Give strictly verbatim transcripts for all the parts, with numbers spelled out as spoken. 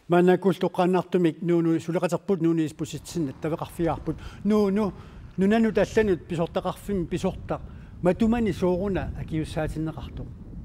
Mannakultuqqaannartumik nuunu suleqaterput nuunis pusitsinna taveqarfiaarput nuunu nunanu tallanut pisortaqarfim pisortaq matumani sooruna akiussaatinneqartu.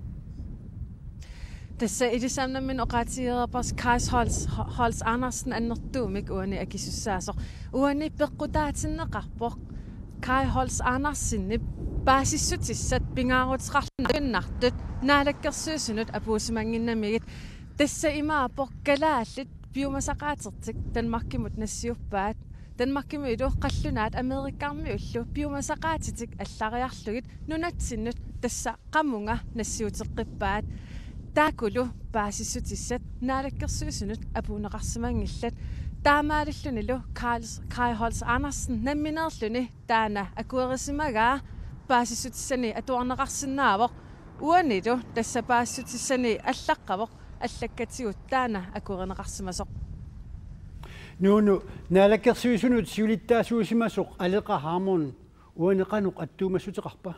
Tässä idisamnamin oqaatigeerpas Kais Holz Holz Andersen annertuumik uani akisussaasor uani peqqutaatinneqarpoq Kai Holz Andersen baasissutissat pingaarutiqarnartut naalakkersuusunut apuusimanginnamigit tässä imaapoq kalaallit piumasaqaatertik Danmarkimut nassiuppaat Danmarkimidu qallunaat Amerikkaarmi ullu piumasaqaatitik allariarlugit nunatsinnut tässä qamunga nassiuteqqippaat taakulu baasissutissat naalakkersuusunut apuuneqarsimangillat taamaalillunilu Kai Holz Andersen nammineerluni taana akuerisimagaa baasissutissani atuarneqarsinnaavoq uanilu tässä baasissutissani allaqqavoq allakkatigут taana akuerineqarsimasoq nuunu naalakkersuusunut siulittaasuusimasoq aleqahaamon uaneqanuq attuumassuteqarpa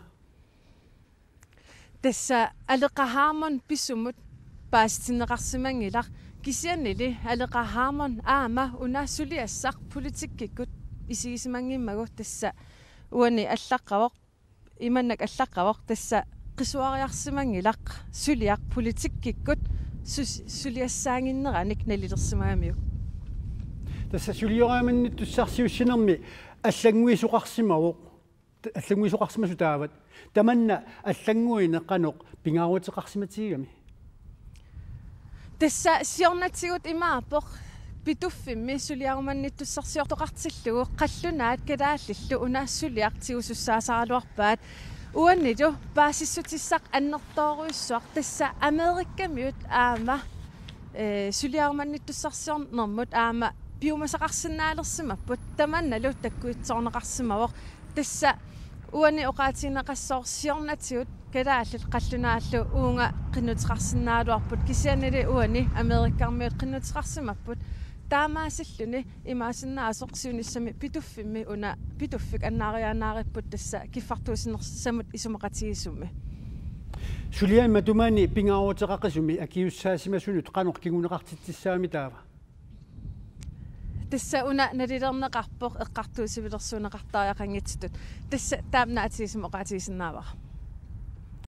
tässä aleqahaamon pissumut baastinneqarsimangilaq kisiannili aleqahaamon aama una suliassaq politikkikut isigisimangimmagu tässä uani allaqqavoq imannak allaqqavoq tässä qisuariarsimangilaq suliaq politikkikut suliassaanginneраник nalilерсимаамиук tässä sulioraamanit tussarsiussinermi аллангуисоqarsimavoq аллангуисоqarsimasu taavat tamanna аллангуинеққанеқ пингааруутеқарсиматигами tässä siornatigut imaapoq pituffimmi suliarumannittussarsiortoqartillugu qallunaat kalaallillu una suliartigusussaasaraluarpaat uannilu baasissutissaq annertooruissuaq tässä amerikkamiut aama ee suliarumannittussarsiornermut aama piumasaqarsinnaalersimapput tamannalu takkuitsoorneqarsimavoq tässä uani oqaatineqassoorsiornatigut kalaallit qallunaallu uunga qinnuteqarsinnaaluarput kisiannili uani amerikkaarmiut qinnuteqarsimapput taamaasilluni imaasinnaasuq siunissami pituffimmi una pituffik annaariaanaaripput tässä kiffartuusinersamut isumeqatigisummi sulian matumani pingaaruuteqaqisumi akiussaasimasunnut qaноq kiguneqartittissaami taava tässä una nalilerneqarpoq eqqartuusivilersuuneqartaariaqanngitsitut tässä taamnaatigisum oqaatigisinnaavaq